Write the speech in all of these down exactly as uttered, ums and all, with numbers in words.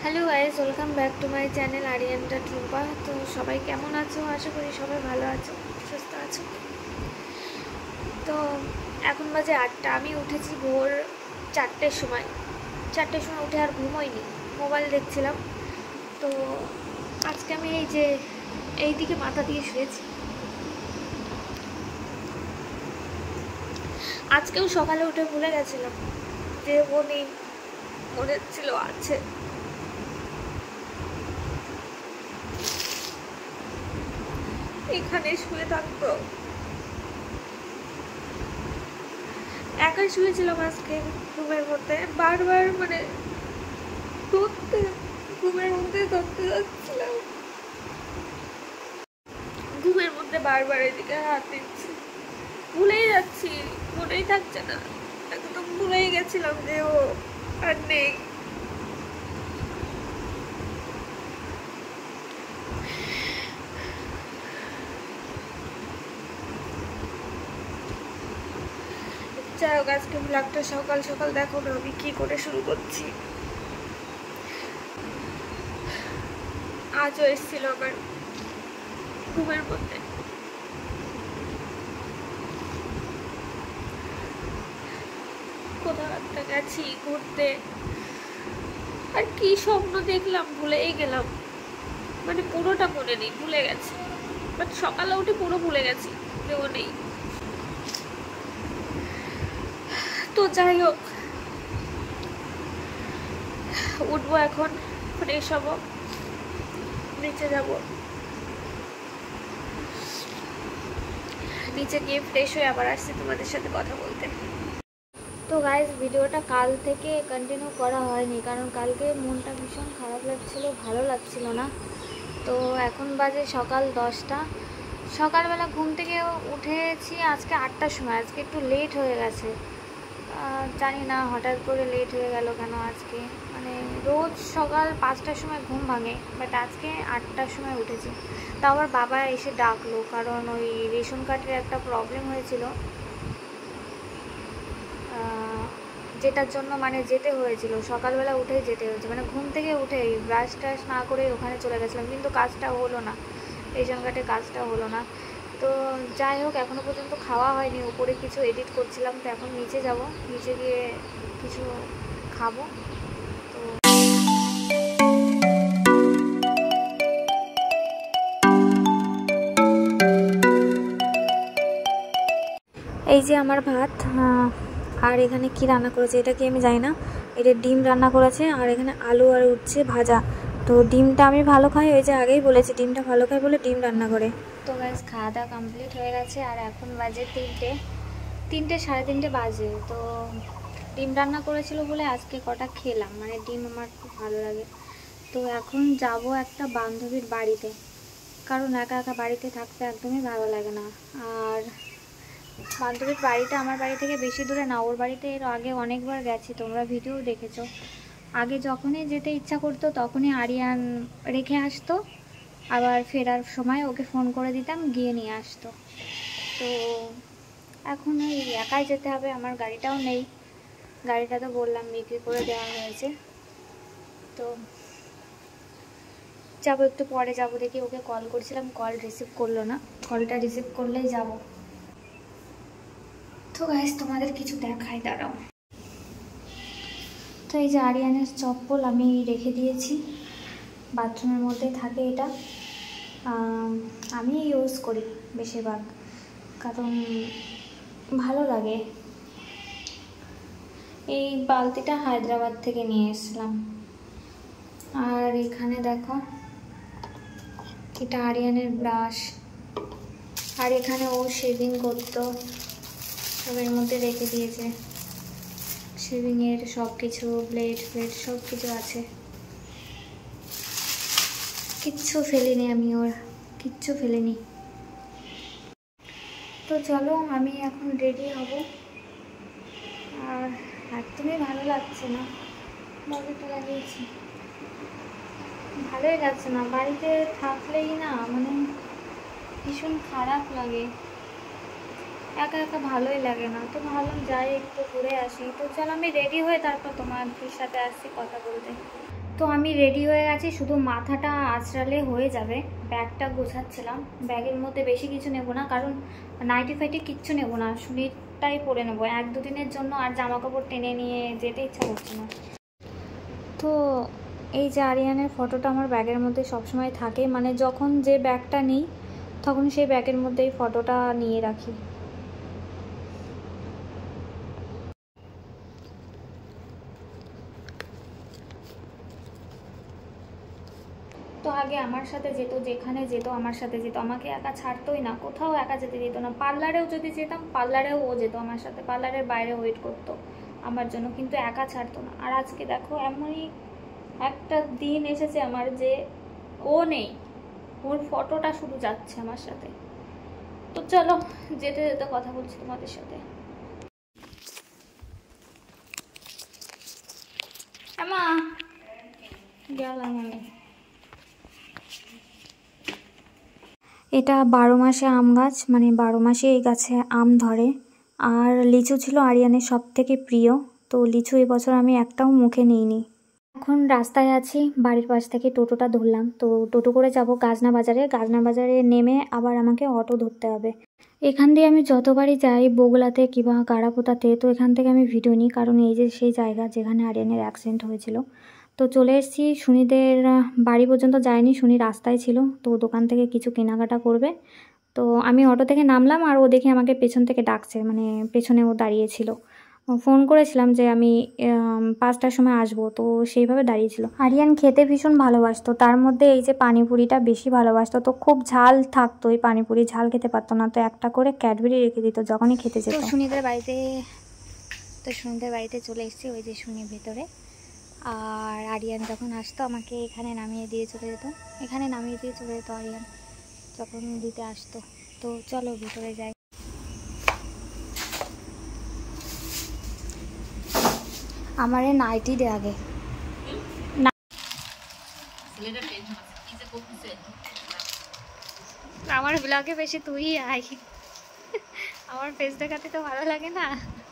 Hello guys, welcome back to my channel আরিয়ানটা ট্রুপা। তো সবাই কেমন আছো? আশা করি সবাই ভালো আছো, সুস্থ আছো। তো এখন বাজে আটটা। আমি উঠেছি ভোর চারটের সময় চারটের সময় উঠে আর ঘুমোইনি, মোবাইল দেখছিলাম। তো আজকে আমি এই যে এই দিকে মাথা দিয়ে শুয়েছি। আজকেও সকালে উঠে ভুলে গেছিলাম যে ও নেই, মনে ছিল আছে। এখানে শুয়ে থাকতো, একাই শুয়েছিলাম আজকে রুমের মধ্যে। বারবার মানে ধরতে ঘুমের মধ্যে ধরতে যাচ্ছিলাম, ঘুমের মধ্যে বারবার এদিকে হাত দিচ্ছি, ভুলেই যাচ্ছি, মনেই থাকছে না। একদম ভুলেই গেছিলাম যে ও আর নেই। যাই হোক, আজকে ব্লগটা সকাল সকাল দেখো না আমি কি করে শুরু করছি। আজও এসেছিল আমার ঘুমের মধ্যে। কোথাও একটা গেছি ঘুরতে, আর কি স্বপ্ন দেখলাম ভুলেই গেলাম, মানে পুরোটা মনে নেই, ভুলে গেছি। বাট সকালে উঠে পুরো ভুলে গেছি যে ও নেই। তো যাই হোক, উঠবো এখন, ফ্রেশ হবো, নিচে যাব, নিচে গিয়ে ফ্রেশ হয়ে আবার আসছি তোমাদের সাথে কথা বলতে। তো গাইজ, ভিডিওটা কাল থেকে কন্টিনিউ করা হয়নি, কারণ কালকে মনটা ভীষণ খারাপ লাগছিল, ভালো লাগছিল না। তো এখন বাজে সকাল দশটা। সকালবেলা ঘুম থেকে উঠেছি আজকে আটটার সময়। আজকে একটু লেট হয়ে গেছে, জানি না হঠাৎ করে লেট হয়ে গেল কেন আজকে। মানে রোজ সকাল পাঁচটার সময় ঘুম ভাঙে, বাট আজকে আটটার সময় উঠেছি। তা আবার বাবা এসে ডাকলো, কারণ ওই রেশন কার্ডের একটা প্রবলেম হয়েছিল, যেটার জন্য মানে যেতে হয়েছিল। সকালবেলা উঠেই যেতে হয়েছে, মানে ঘুম থেকে উঠেই ব্রাশ ট্রাশ না করে ওখানে চলে গেছিলাম, কিন্তু কাজটা হলো না, রেশন কার্ডের কাজটা হলো না। তো যাই হোক, এখনও পর্যন্ত খাওয়া হয়নি, উপরে কিছু এডিট করছিলাম। তো এখন নিচে যাব, নিচে গিয়ে কিছু খাবো। তো এই যে আমার ভাত, আর এখানে কি রান্না করেছে এটা কি আমি জানি না। এটা ডিম রান্না করেছে, আর এখানে আলু আর উঠছে ভাজা। তো ডিমটা আমি ভালো খাই, ওই যে আগেই বলেছি ডিমটা ভালো খাই বলে ডিম রান্না করে। তো গাইস, খাওয়া দাওয়া কমপ্লিট হয়ে গেছে, আর এখন বাজে তিনটে তিনটে সাড়ে তিনটে বাজে। তো ডিম রান্না করেছিল বলে আজকে কটা খেলাম, মানে ডিম আমার খুব ভালো লাগে। তো এখন যাব একটা বান্ধবীর বাড়িতে, কারণ একা একা বাড়িতে থাকতে একদমই ভালো লাগে না। আর বান্ধবীর বাড়িটা আমার বাড়ি থেকে বেশি দূরে না, ওর বাড়িতে এর আগে অনেকবার গেছি, তোমরা ভিডিও দেখেছো। আগে যখনই যেতে ইচ্ছা করতো তখনই আরিয়ান রেখে আসতো, আবার ফেরার সময় ওকে ফোন করে দিতাম, গিয়ে নিয়ে আসতো। তো এখন ওই একাই যেতে হবে, আমার গাড়িটাও নেই, গাড়িটা তো বললাম বিক্রি করে দেওয়া হয়েছে। তো যাবো, একটু পরে যাবো। দেখি, ওকে কল করছিলাম, কল রিসিভ করলো না, কলটা রিসিভ করলেই যাব। তো গাইস, তোমাদের কিছু দেখাই, দাঁড়াও। তো এই যে আরিয়ানের চপ্পল আমি রেখে দিয়েছি, বাথরুমের মধ্যে থাকে এটা, আমি ইউজ করি বেশিরভাগ, কারণ ভালো লাগে। এই বালতিটা হায়দ্রাবাদ থেকে নিয়ে এসেছিলাম। আর এখানে দেখো, এটা আরিয়ানের ব্রাশ, আর এখানে ও শেভিং করতো, সবের মধ্যে রেখে দিয়েছে। শেভিংয়ের সব কিছু, ব্লেড ফ্লেড সব কিছু আছে, কিচ্ছু ফেলিনি আমি, ওর কিচ্ছু ফেলিনি। তো চলো, আমি এখন রেডি হব। আর একদমই ভালো লাগছে না, মজাটা লাগিয়েছি, ভালোই লাগছে না। বাড়িতে থাকলেই না মানে ভীষণ খারাপ লাগে, একা একা ভালোই লাগে না। তো ভাবলাম যাই একটু ঘুরে আসি। তো চলো, আমি রেডি হয়ে তারপর তোমাদের সাথে আসছি কথা বলতে। তো আমি রেডি হয়ে গেছি, শুধু মাথাটা আঁচড়ালে হয়ে যাবে। ব্যাগটা গোছাচ্ছিলাম, ব্যাগের মধ্যে বেশি কিছু নেব না, কারণ নাইটি ফাইটি কিচ্ছু নেব না, সুনিটাই পরে নেবো এক দুদিনের জন্য। আর জামা কাপড় টেনে নিয়ে যেতে ইচ্ছা করছে না। তো এই যে আরিয়ানের ফটোটা আমার ব্যাগের মধ্যে সবসময় থাকে, মানে যখন যে ব্যাগটা নিই তখন সেই ব্যাগের মধ্যে এই ফটোটা নিয়ে রাখি। তো আগে আমার সাথে যেত, যেখানে যেত আমার সাথে যেত, আমাকে একা ছাড়তোই না, কোথাও একা যেতে দিত না। পার্লারেও যদি যেতাম, পার্লারেও ও যেত আমার সাথে, পার্লারের বাইরে ওয়েট করতো আমার জন্য, কিন্তু একা ছাড়তো না। আর আজকে দেখো এমনই একটা দিন এসেছে আমার যে ও নেই, ওর ফটোটা শুধু যাচ্ছে আমার সাথে। তো চলো যেতে যেতে কথা বলছি তোমাদের সাথে। মা গেলাম আমি। এটা বারো মাসে আম গাছ, মানে বারো মাসে এই গাছে আম ধরে। আর লিচু ছিল আরিয়ানের সব থেকে প্রিয়, তো লিচু এবছর আমি একটাও মুখে নিইনি। এখন রাস্তায় আছি, বাড়ির পাশ থেকে টোটোটা ধরলাম। তো টোটো করে যাব গাজনা বাজারে, গাজনা বাজারে নেমে আবার আমাকে অটো ধরতে হবে। এখান দিয়ে আমি যতবারই যাই বগুলাতে কিংবা গাড়াপোতাতে, তো এখান থেকে আমি ভিডিও নিই, কারণ এই যে সেই জায়গা যেখানে আরিয়ানের অ্যাক্সিডেন্ট হয়েছিল। তো চলে এসেছি, সুনিদের বাড়ি পর্যন্ত যায়নি, সুনি রাস্তায় ছিল, তো দোকান থেকে কিছু কেনাকাটা করবে। তো আমি অটো থেকে নামলাম, আর ও দেখে আমাকে পেছন থেকে ডাকছে, মানে পেছনে ও দাঁড়িয়েছিল। ফোন করেছিলাম যে আমি পাঁচটার সময় আসবো, তো সেইভাবে দাঁড়িয়েছিল। আরিয়ান খেতে ভীষণ ভালোবাসতো, তার মধ্যে এই যে পানিপুরিটা বেশি ভালোবাসতো। তো খুব ঝাল থাকতো এই পানিপুরি, ঝাল খেতে পারতো না, তো একটা করে ক্যাডবেরি রেখে দিত যখনই খেতে যেত। তো সুনিদের বাড়িতে তো সুনিদের বাড়িতে চলে এসেছি, ওই যে সুনি ভেতরে। আর আরিয়ান যখন আসতো আমাকে এখানে নামিয়ে দিয়ে চলে যেত, এখানে নামিয়ে দিয়ে চলে যেত আরিয়ান যখন দিতে আসতো। তো চলো ভিতরে যাই। আমারে নাইটি দে আগে। আমার ব্লগে বেশি তুই আই, আমার ফেস দেখাতে তো ভালো লাগে না।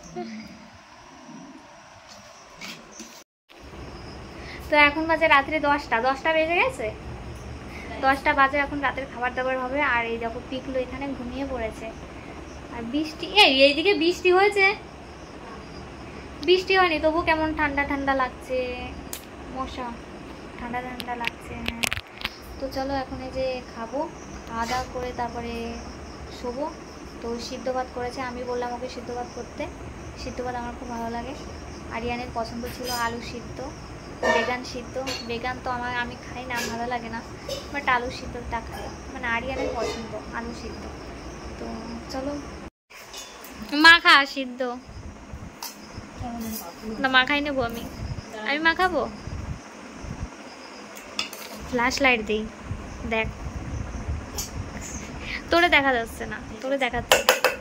তো এখন বাজে রাত্রে দশটা দশটা বেজে গেছে, দশটা বাজে এখন রাতের খাবার দাবার হবে। আর এই দেখো পিকলো এখানে ঘুমিয়ে পড়েছে। আর বৃষ্টি, এই এইদিকে বৃষ্টি হয়েছে, বৃষ্টি হয়নি, তবু কেমন ঠান্ডা ঠান্ডা লাগছে, মশা ঠান্ডা ঠান্ডা লাগছে। হ্যাঁ, তো চলো এখন এই যে খাবো, খাওয়া দাওয়া করে তারপরে শোবো। তো সিদ্ধ ভাত করেছে, আমি বললাম ওকে সিদ্ধ ভাত করতে, সিদ্ধ ভাত আমার খুব ভালো লাগে। আরিয়ানের পছন্দ ছিল আলু সিদ্ধ, বেগান সিদ্ধ। বেগান তো আমার আমি খাই না, ভালো লাগে না, বাট আলু সিদ্ধটা খাই, মানে আরিয়ানের পছন্দ আলু সিদ্ধ। তো চলো মাখা সিদ্ধ না, মাখাই নেবো আমি, আমি মাখাবো। ফ্ল্যাশ লাইট দিই, দেখ তোরে দেখা যাচ্ছে না, তোরে দেখাচ্ছে।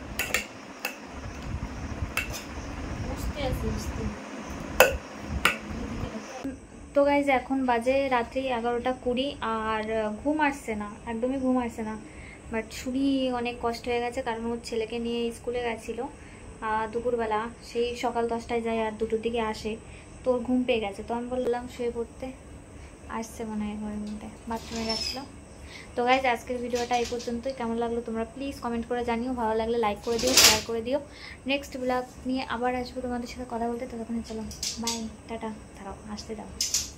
তো গাইজ এখন বাজে রাত্রি এগারোটা কুড়ি, আর ঘুম আসছে না, একদমই ঘুম আসছে না। বাট শুনি অনেক কষ্ট হয়ে গেছে, কারণ ওর ছেলেকে নিয়ে স্কুলে গেছিলো দুপুরবেলা, সেই সকাল দশটায় যায় আর দুটোর দিকে আসে। তো ওর ঘুম পেয়ে গেছে, তো আমি বললাম শুয়ে পড়তে, আসছে মনে হয় ঘরের মধ্যে, বাথরুমে গেছিলো। তো গাইজ আজকের ভিডিওটা এই পর্যন্তই। কেমন লাগলো তোমরা প্লিজ কমেন্ট করে জানিও, ভালো লাগলে লাইক করে দিও, শেয়ার করে দিও। নেক্সট ব্লগ নিয়ে আবার আসবো তোমাদের সাথে কথা বলতে, ততক্ষণে চলো বাই, টাটা। দাঁড়াও আসতে দাও,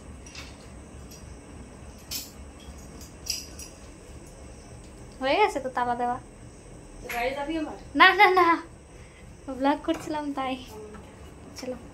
হয়ে গেছে তো তাবা দেওয়া। না না না, ব্লগ করছিলাম তাই, চলো।